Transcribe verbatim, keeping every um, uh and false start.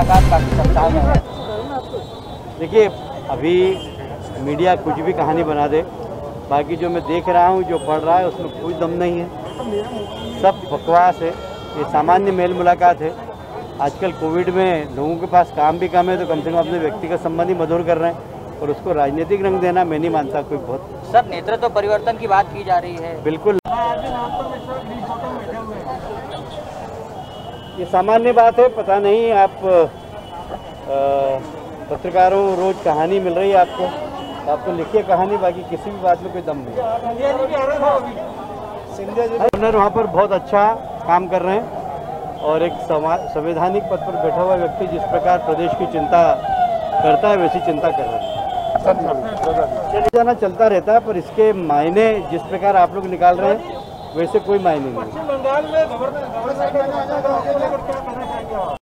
मुलाकात काफ़ी चर्चाओं में है। देखिए, अभी मीडिया कुछ भी कहानी बना दे, बाकी जो मैं देख रहा हूँ, जो पढ़ रहा है, उसमें कोई दम नहीं है, सब बकवास है। ये सामान्य मेल मुलाकात है। आजकल कोविड में लोगों के पास काम भी कम है, तो कम से कम अपने व्यक्तिगत संबंध ही मधुर कर रहे हैं, और उसको राजनीतिक रंग देना मैं नहीं मानता कोई बहुत। सब नेतृत्व परिवर्तन की बात की जा रही है। बिल्कुल, ये सामान्य बात है। पता नहीं, आप पत्रकारों रोज कहानी मिल रही है आपको, तो आपको लिखिए कहानी, बाकी किसी भी बात में कोई दम नहीं। गवर्नर वहाँ पर बहुत अच्छा काम कर रहे हैं, और एक संवैधानिक पद पर बैठा हुआ व्यक्ति जिस प्रकार प्रदेश की चिंता करता है, वैसी चिंता कर रहे हैं। चले जाना चलता रहता है, पर इसके मायने जिस प्रकार आप लोग निकाल रहे हैं, वैसे कोई मायने नहीं।